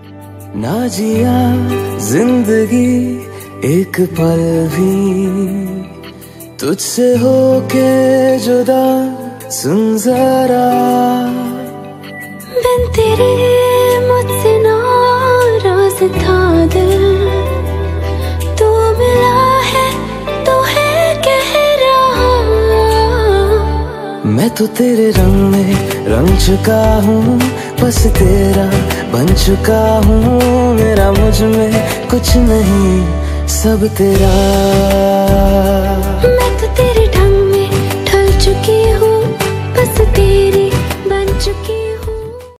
ना जिया जिंदगी एक पल भी तुझसे होके जुदा, सुन जरा बिन तेरे मुझसे नाराज था दिल, तू मिला है तो है कह रहा। मैं तो तेरे रंग में रंग चुका हूँ, बस तेरा बन चुका हूँ। मेरा मुझ में कुछ नहीं, सब तेरा। मैं तो तेरे ढंग में ढल चुकी हूँ, बस तेरी बन चुकी।